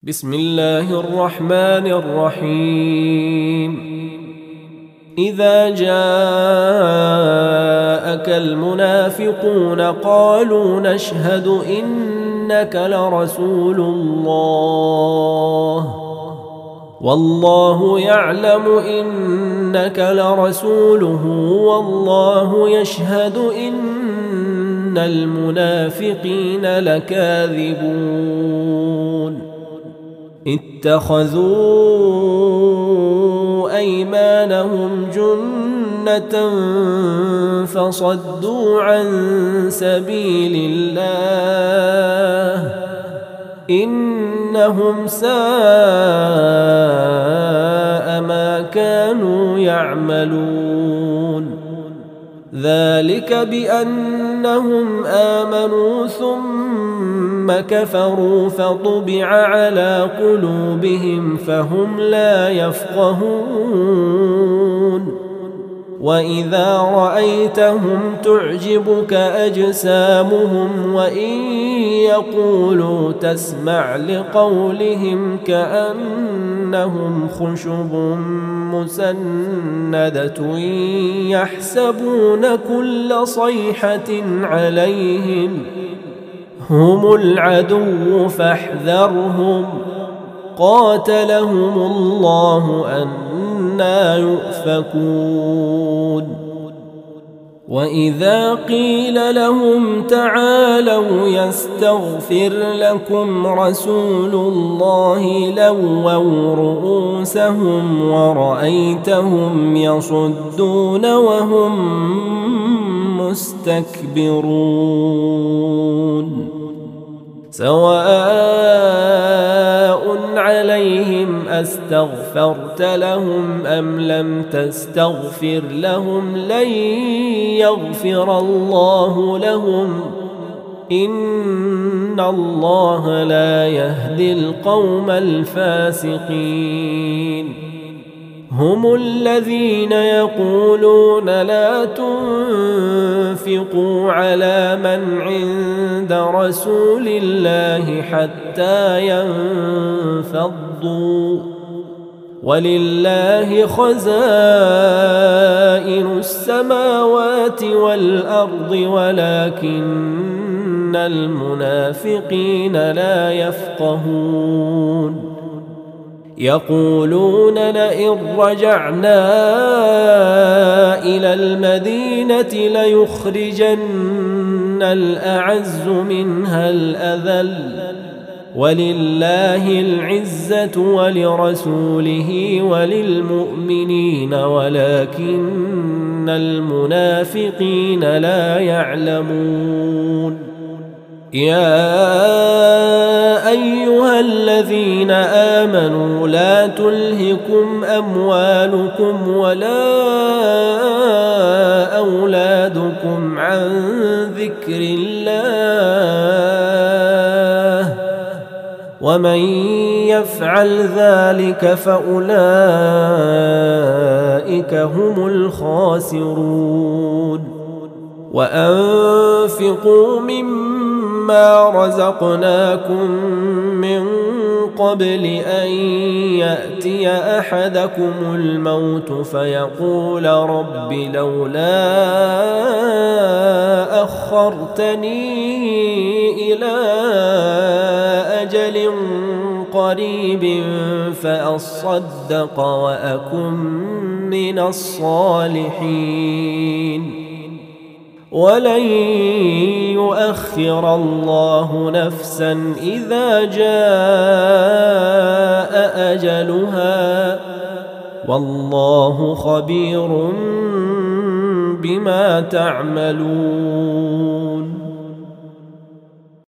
بسم الله الرحمن الرحيم. إذا جاءك المنافقون قالوا نشهد إنك لرسول الله والله يعلم إنك لرسوله والله يشهد إن المنافقين لكاذبون. اتخذوا أيمانهم جنة فصدوا عن سبيل الله إنهم ساء ما كانوا يعملون. ذلك بأنهم آمنوا ثم كفروا فطبع على قلوبهم فهم لا يفقهون. وإذا رأيتهم تعجبك أجسامهم وإن يقولوا تسمع لقولهم كأنهم خشب مسندة يحسبون كل صيحة عليهم هم العدو فاحذرهم قاتلهم الله أنى يؤفكون. وإذا قيل لهم تعالوا يستغفر لكم رسول الله لووا رؤوسهم ورأيتهم يصدون وهم مستكبرون. سواء عليهم أستغفرت لهم أم لم تستغفر لهم لن يغفر الله لهم إن الله لا يهدي القوم الفاسقين. هم الذين يقولون لا تنفقوا على من عند رسول الله حتى ينفضوا ولله خزائن السماوات والأرض ولكن المنافقين لا يفقهون. يقولون لئن رجعنا إلى المدينة ليخرجن الأعز منها الأذل ولله العزة ولرسوله وللمؤمنين ولكن المنافقين لا يعلمون. يا أيها الذين آمنوا لا تلهكم أموالكم ولا أولادكم عن ذكر الله ومن يفعل ذلك فأولئك هم الخاسرون. وأنفقوا مما رزقناكم من قبل أن يأتي أحدكم الموت فيقول رب لولا أخرتني إلى أجل قريب فأصدق وأكن من الصالحين ولن يؤخر الله نفسا إذا جاء أجلها والله خبير بما تعملون.